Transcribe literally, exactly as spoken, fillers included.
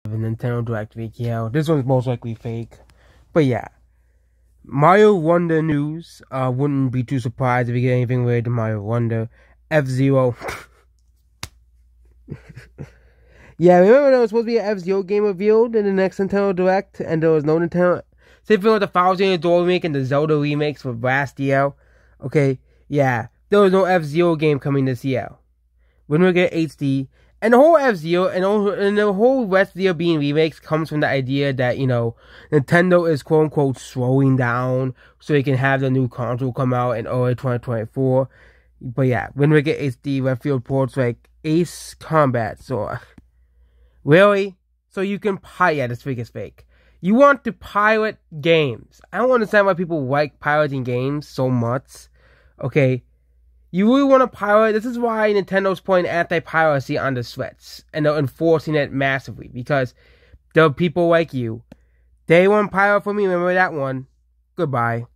The Nintendo Direct leak, yeah. This one's most likely fake. But yeah. Mario Wonder news. Uh, wouldn't be too surprised if we get anything related to Mario Wonder. F-Zero. Yeah, remember there was supposed to be an F-Zero game revealed in the next Nintendo Direct, and there was no Nintendo... Same thing with the Thousand Year Door remake and the Zelda remakes with Rastiel. Okay, yeah. There was no F-Zero game coming this year. When we get H D... And the whole F-Zero and, and the whole rest of the being remakes comes from the idea that, you know, Nintendo is quote-unquote slowing down so they can have the new console come out in early twenty twenty-four. But yeah, when we get H D Redfield ports like Ace Combat, so... Really? So you can pirate... Yeah, this fake is fake. You want to pirate games. I don't understand why people like pirating games so much. Okay? You really want to pirate? This is why Nintendo's putting anti-piracy on the Switch. And they're enforcing it massively. Because there are people like you. They want to pirate for me. Remember that one? Goodbye.